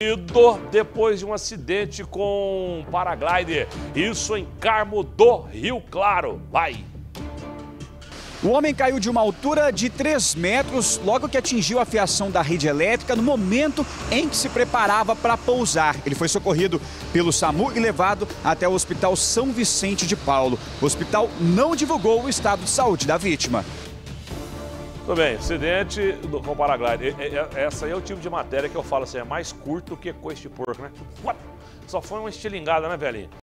Depois de um acidente com um paraglider, isso em Carmo do Rio Claro. Vai! O homem caiu de uma altura de 3 metros logo que atingiu a fiação da rede elétrica no momento em que se preparava para pousar. Ele foi socorrido pelo SAMU e levado até o Hospital São Vicente de Paulo. O hospital não divulgou o estado de saúde da vítima. Tudo bem, acidente com paraglider. Essa aí é o tipo de matéria que eu falo assim, é mais curto que coice de porco, né? Só foi uma estilingada, né, velhinho?